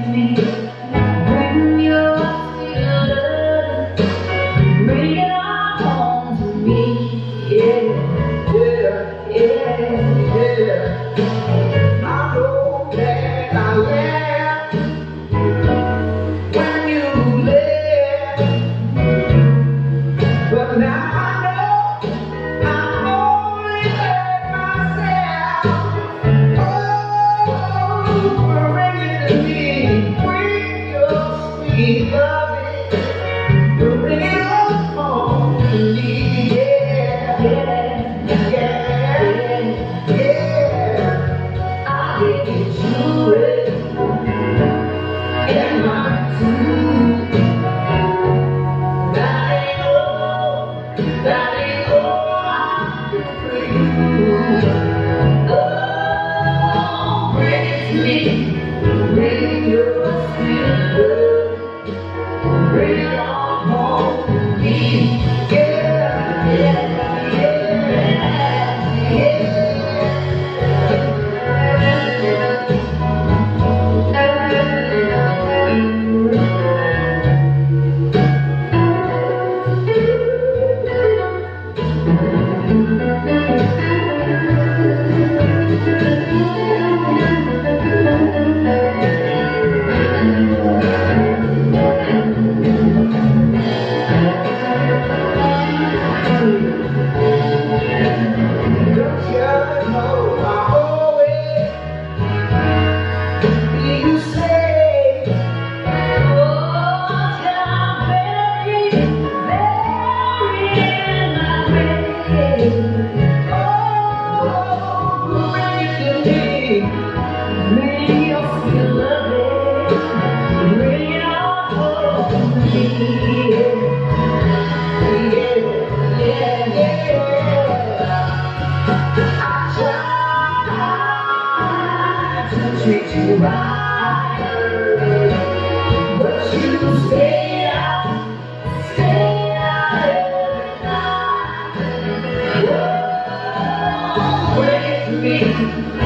me. Bring your sweet love, bring it on home to me. Yeah, yeah, yeah, yeah. I know that I left when you left, but now I know I only hurt myself. Oh, bring it to me, bring your sweet loving, bring it on home to me. Yeah, yeah, yeah, yeah. I give you joy in my tune. That ain't all I do for you. Oh, bring it to me, bring your sweet love, bring it on home to me. Yeah, yeah, yeah, yeah. Treat you right, but you stay out every night. Oh, bring it to me.